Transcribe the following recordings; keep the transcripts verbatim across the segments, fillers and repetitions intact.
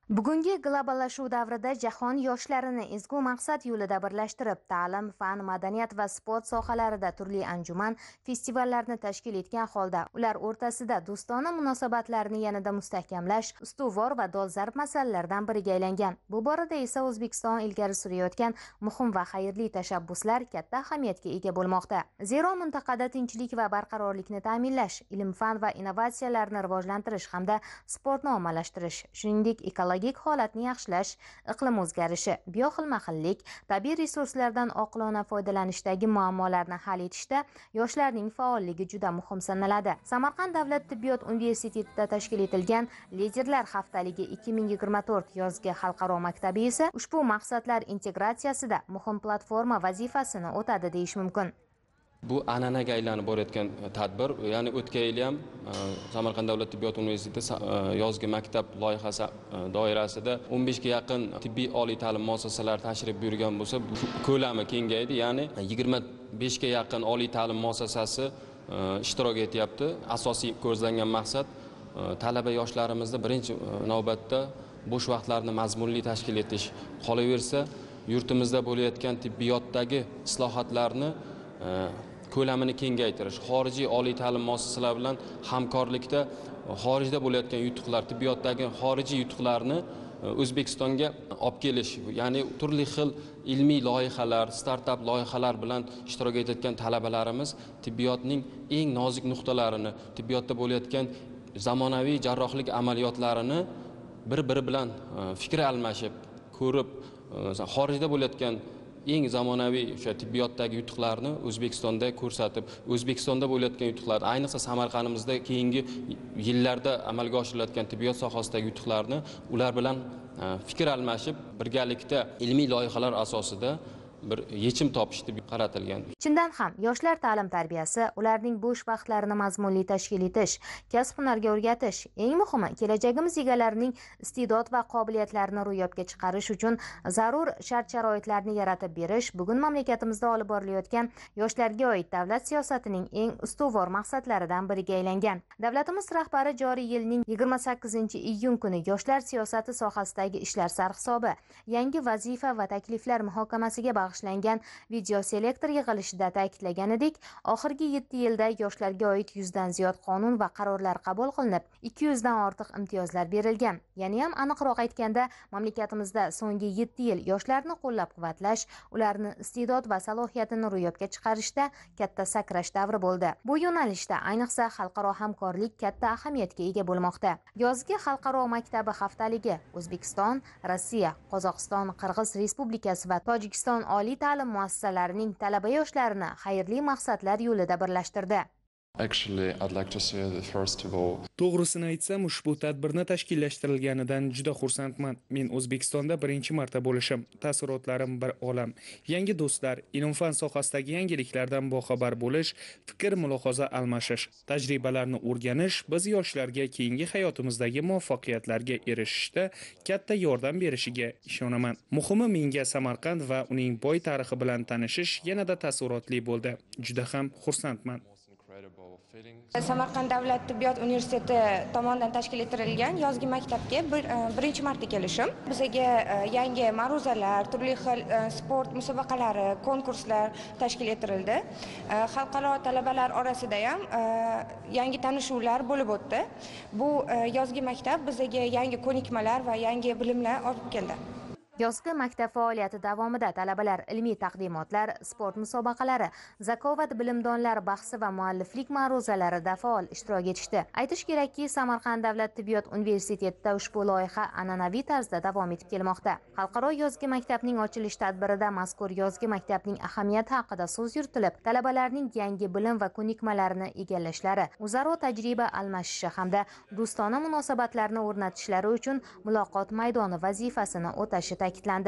Bugungi globallashuv davrida jahon yoshlarini ezgu maqsad yo'lida birlashtirib, ta'lim, fan, madaniyat va sport sohalarida turli anjuman, festivallarni tashkil etgan holda ular o'rtasida do'stona munosabatlarni yanada mustahkamlash ustuvor va dolzarb masalalardan biriga aylangan. Bu borada esa O'zbekiston ilgari surayotgan muhim va xayrli tashabbuslar katta ahamiyatga ega bo'lmoqda. Zero mintaqada tinchlik va barqarorlikni ta'minlash, ilm-fan va innovatsiyalarni rivojlantirish hamda sportni ommalashtirish, shuningdek ekologik holatni yaxshilash, iqlim o'zgarishi, bioxilma-xillik, tabiiy resurslardan oqilona foydalanishdagi muammolarni hal etishda yoshlarning faolligi juda muhim sanaladi. Samarqand davlat tibbiyot universitetida tashkil etilgan Liderlar haftaligi ikki ming yigirma to'rt yozgi xalqaro maktabi esa ushbu maqsadlar integratsiyasida muhim platforma vazifasini o'tadi deyish mumkin. Bu an'anaga aylanib borayotgan tadbir, ya'ni o'tgan yil ham Samarqand davlat tibbiyot universiteti yozgi maktab loyihasi doirasida o'n besh ga yaqin tibbiy oliy ta'lim muassasalari tashrif buyurgan bo'lsa, ko'lami kengaydi, ya'ni yigirma besh ga yaqin oliy ta'lim muassasasi ishtirok etyapti. Asosiy ko'zlangan maqsad talaba yoshlarimizni birinchi navbatda bo'sh vaqtlarni mazmunli tashkil etish. Qolaversa, yurtimizda bo'layotgan tibbiyotdagi islohotlarni ko'lamini kengaytirish, xorijiy oliy ta'lim muassasalari bilan hamkorlikda xorijda bo'layotgan yutuqlar, tibbiyotdagi xorijiy yutuqlarni O'zbekistonga olib kelish, ya'ni turli xil ilmiy loyihalar, startap loyihalar bilan ishtirok etayotgan talabalarimiz tibbiyotning eng nozik nuqtalarini, tibbiyotda bo'layotgan zamonaviy jarrohlik amaliyotlarini bir-biri bilan fikr almashib, ko'rib, xorijda bo'layotgan eng zamonaviy o'sha tibbiyotdagi yutuqlarni O'zbekistonda ko'rsatib, O'zbekistonda bo'layotgan yutuqlar, ayniqsa Samarqandimizda keyingi yillarda amalga oshirilayotgan tibbiyot sohasidagi yutuqlarni ular bilan fikr almashib, birgalikda ilmiy loyihalar asosida bir yechim topish deb qaratilgan. Chindan ham yoshlar ta'lim tarbiyasi, ularning bo'sh vaqtlarini mazmunli tashkil etish, kasb-hunarga o'rgatish, eng muhimi kelajagimiz egalarining iste'dod va qobiliyatlarini ro'yobga chiqarish uchun zarur shart-sharoitlarni yaratib berish bugun mamlakatimizda olib borilayotgan yoshlarga oid davlat siyosatining eng ustuvor maqsadlaridan biriga aylangan. Davlatimiz rahbari joriy yilning yigirma sakkizinchi iyun kuni yoshlar siyosati sohasidagi ishlar sarhisobi, yangi vazifa va takliflar muhokamasiga bag'ishlangan video selektor yig'ilishida ta'kidlaganidek, oxirgi yetti yilda yoshlarga oid yuzdan ziyod qonun va qarorlar qabul qilinib, ikki yuzdan ortiq imtiyozlar berilgan. Ya'ni ham aniqroq aytganda, mamlakatimizda so'nggi yetti yil yoshlarni qo'llab-quvvatlash, ularni iste'dod va salohiyatini ro'yobga chiqarishda katta sakrash davri bo'ldi. Bu yo'nalishda ayniqsa xalqaro hamkorlik katta ahamiyatga ega bo'lmoqda. Yozgi xalqaro maktabi haftaligi O'zbekiston, Rossiya, Qozog'iston, Qirg'iz Respublikasi va Tojikiston oliy ta'lim muassasalarining talaba yoshlarini xayrli maqsadlar yo'lida birlashtirdi. Actually, I'd like to say that first of all, To'g'risini aytsam, ushbu tadbirni tashkillashtirilganidan juda xursandman. Men O'zbekistonda birinchi marta bo'lishim, taassurotlarim bir olam. Yangi do'stlar, ilm-fan sohasidagi yangiliklardan boxabar bo'lish, fikr-mulohaza almashish, tajribalarni o'rganish biz yoshlarga keyingi hayotimizdagi muvaffaqiyatlarga erishishda katta yordam berishiga ishonaman. Muhimi, menga Samarqand va uning boy tarixi bilan tanishish yanada taassurotli bo'ldi. Juda ham xursandman. Samarqand davlat tibbiyot universiteti tomonidan tashkil etilgan yozgi maktabga bir, birinchi marta kelishim. Bizga yangi ma'ruzalar, turli xil sport musobaqalari, konkurslar tashkil etildi. Xalqaro talabalar orasida ham yangi tanishuvlar bo'lib o'tdi. Bu yozgi maktab bizga yangi ko'nikmalar va yangi bilimlar olib keldi. Yozgi maktab faoliyati davomida talabalar ilmiy taqdimotlar, sport musobaqalari, zakovat bilimdonlar bahsi va mualliflik ma'ruzalarida faol ishtirok etishdi. Aytish kerakki, Samarqand davlat tibbiyot universitetida ushbu loyiha an'anaviy tarzda davom etib kelmoqda. Xalqaro yozgi maktabning ochilish tadbirida mazkur yozgi maktabning ahamiyati haqida so'z yuritilib, talabalarning yangi bilim va ko'nikmalarini egallashlari, o'zaro tajriba almashishi hamda do'stona munosabatlarni o'rnatishlari uchun muloqot maydoni vazifasini o'tashi ta'kidlandi.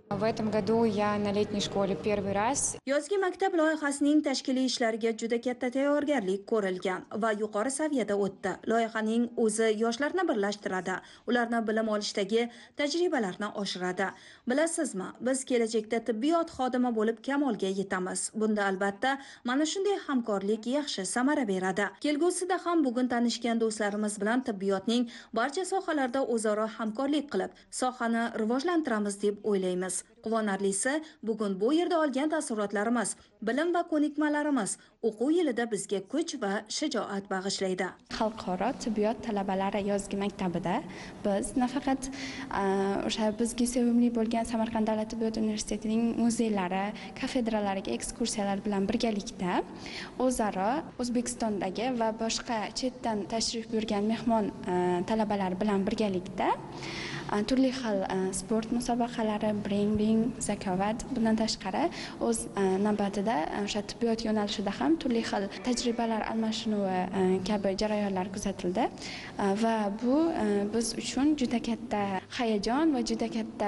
В этом году я на летней школе первый раз. Yozgi maktab loyihasining tashkiliy ishlariga juda katta tayyorgarlik ko'rilgan va yuqori saviyada o'tdi. Loyihaning o'zi yoshlarni birlashtiradi, ularni bilim olishdagi tajribalarni oshiradi. Bilasizmi, biz kelajakda tibbiyot xodimi bo'lib kamolga yetamiz. Bunda albatta mana shunday hamkorlik yaxshi samara beradi. Kelgusida ham bugun tanishgan do'stlarimiz bilan tibbiyotning barcha sohalarda o'zaro hamkorlik qilib, sohani rivojlantiramiz deb o'ylaymiz. Quvonarlisi, bugun bu yerda olgan taassurotlarimiz, bilim va ko'nikmalarimiz o'quv yilida bizga kuch va shijoat bag'ishlaydi. Xalqaro tibbiyot talabalari yozgi maktabida biz nafaqat o'sha bizga sevimli bo'lgan Samarqand davlat tibbiyot universitetining muzeylari, kafedralariga ekskursiyalar bilan birgalikda o'zaro O'zbekistondagi va boshqa chetdan tashrif buyurgan mehmon talabalar bilan birgalikda turli xil sport musobaqalari, brending, zakovat, bundan tashqari o'z navbatida o'sha tibbiyot yo'nalishida ham turli xil tajribalar almashinuvi kabi jarayonlar kuzatildi va bu biz uchun juda katta hayajon va juda katta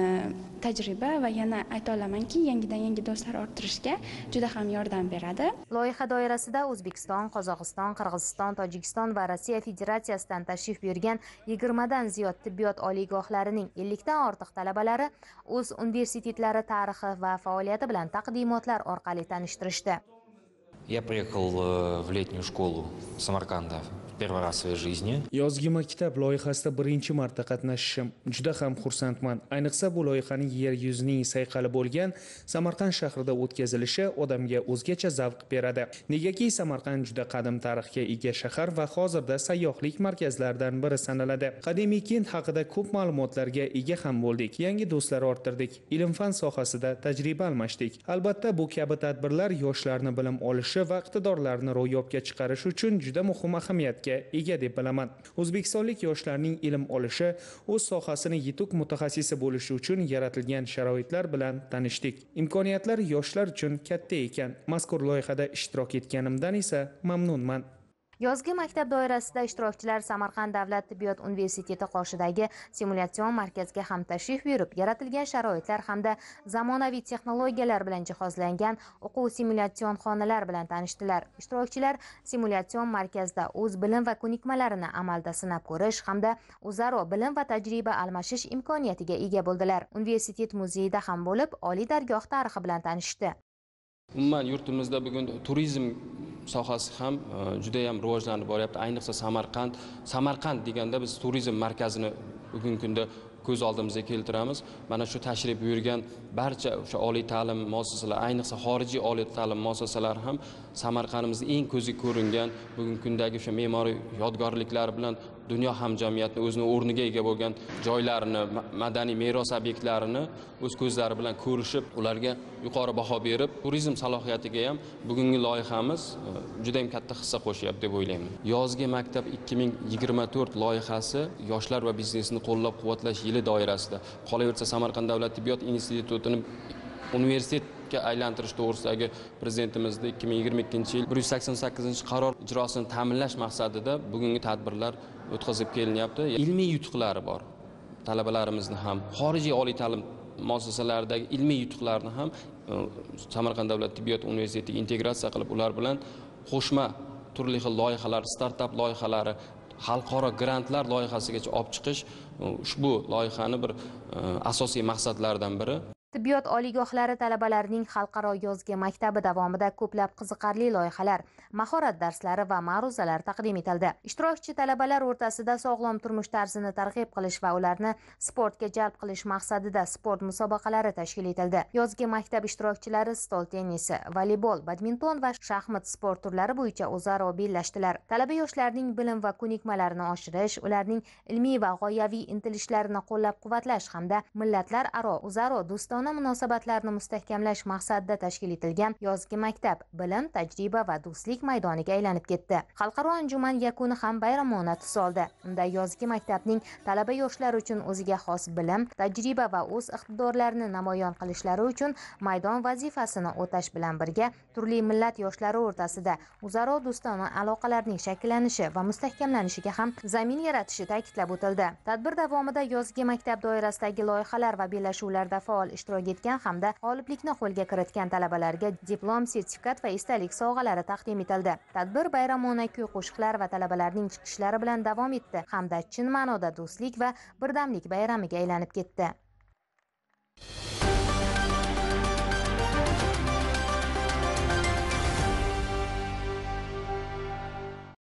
tajriba va yana ayta olamanki, yangidan yangi do'stlar orttirishga juda ham yordam beradi. Loyiha doirasida O'zbekiston, Qozog'iston, Qirg'iziston, Tojikiston va Rossiya Federatsiyasidan tashrif buyurgan yigirmadan ziyod tibbiyot oliygohlarining ellikdan ortiq talabalari o'z universitetlari tarixi va faoliyati bilan taqdimotlar orqali tanishtirishdi. Я приехал в летнюю школу Самарканда первый раз в своей жизни. Yozgi maktab loyihasida birinchi marta qatnashishim juda ham xursandman. Ayniqsa bu loyihaning yer yuzining sayqali bo'lgan Samarqand shahrida o'tkazilishi odamga o'zgacha zavq beradi. Negaki Samarqand juda qadim tarixga ega shahar va hozirda sayyohlik markazlaridan biri sanaladi. Qadimiy kent haqida ko'p ma'lumotlarga ega ham bo'ldik. Yangi do'stlar orttirdik. Ilm-fan sohasida tajriba almashdik. Albatta bu kabi tadbirlar yoshlarni bilim olishi va iqtidorlarini ro'yobga chiqarish uchun juda muhim ahamiyatga ega deb bilaman. O'zbekistonlik yoshlarning ilm olishi, o'z sohasini yetuk mutaxassisi bo'lishi uchun yaratilgan sharoitlar bilan tanishdik. Imkoniyatlar yoshlar uchun katta ekan. Mazkur loyihada ishtirok etganimdan esa mamnunman. Yozgi maktab doirasida ishtirokchilar Samarqand davlat tibbiyot universiteti qoshidagi simulятsion markazga ham tashrif buyurib, yaratilgan sharoitlar hamda zamonaviy texnologiyalar bilan jihozlangan o'quv simulятsion xonalar bilan tanishdilar. Ishtirokchilar simulятsion markazda o'z bilim va ko'nikmalarini amalda sinab ko'rish hamda o'zaro bilim va tajriba almashish imkoniyatiga ega bo'ldilar. Universitet muzeyida ham bo'lib, oliy dargoh tarixi bilan tanishdi. Umuman yurtimizda bugun turizm sohasi ham juda ham rivojlanib boryapti. Ayniqsa Samarqand, Samarqand deganda biz turizm markazini bugungi kunda ko'z oldimizga keltiramiz. Mana shu tashrif buyurgan barcha o'sha oliy ta'lim muassasalari, ayniqsa xorijiy oliy ta'lim muassasalari ham Samarqandimizning eng ko'zga ko'ringan bugungi kundagi o'sha me'moriy yodgorliklari bilan dunyo hamjamiyatini o'zining o'rniga ega bo'lgan joylarini, madaniy meros obyektlarini o'z ko'zlari bilan ko'rishib, ularga yuqori baho berib, turizm salohiyatiga ham bugungi loyihamiz juda ham katta hissa qo'shyapti deb o'ylayman. Yozgi maktab ikki ming yigirma to'rt loyihasi yoshlar va biznesni qo'llab-quvvatlash yili doirasida, qolaversa Samarqand davlat tibbiyot institutini universitetga aylantirish to'g'risidagi prezidentimizning ikki ming yigirma ikkinchi yil bir yuz sakson sakkizinchi qaror ijrosini ta'minlash maqsadida bugungi tadbirlar o'tkazib kelinyapti. Ilmiy yutuqlari bor. Talabalarimizni ham, xorijiy oliy ta'lim muassasalaridagi ilmiy yutuqlarni ham Samarqand davlat tibbiyot universitetiga integratsiya qilib, ular bilan qo'shma turli xil loyihalar, startap loyihalari, xalqaro grantlar loyihasigacha olib chiqish ushbu loyihani bir asosiy maqsadlaridan biri. Tibbiyot oliygohlari talabalarining xalqaro yozgi maktabi davomida ko'plab qiziqarli loyihalar, mahorat darslari va ma'ruzalar taqdim etildi. Ishtirokchi talabalar o'rtasida sog'lom turmush tarzini targ'ib qilish va ularni sportga jalb qilish maqsadida sport musobaqalari tashkil etildi. Yozgi maktab ishtirokchilari stol tennisi, voleybol, badminton va shaxmat sport turlari bo'yicha o'zaro bellashdilar. Talaba yoshlarning bilim va ko'nikmalarini oshirish, ularning ilmiy va g'oyaviy intilishlarini qo'llab-quvvatlash hamda millatlararo o'zaro do'stona do'stona munosabatlarni mustahkamlash maqsadida tashkil etilgan yozgi maktab bilim, tajriba va do'stlik maydoniga aylanib ketdi. Xalqaro anjuman yakuni ham bayramona tus oldi. Unda yozgi maktabning talaba yoshlar uchun o'ziga xos bilim, tajriba va o'z iqtidorlarini namoyon qilishlari uchun maydon vazifasini o'tash bilan birga turli millat yoshlari o'rtasida o'zaro do'stona aloqalarning shakllanishi va mustahkamlanishiga ham zamin yaratishi ta'kidlab o'tildi. Tadbir davomida yozgi maktab doirasidagi loyihalar va bellashuvlarda faol ishtirok etgan hamda g'oliblikni qo'lga kiritgan talabalarga diplom, sertifikat va esdalik sovg'alari taqdim etildi. Tadbir bayramona kuy-qo'shiqlar va talabalarning chiqishlari bilan davom etdi hamda chin ma'noda do'stlik va birdamlik bayramiga aylanib ketdi.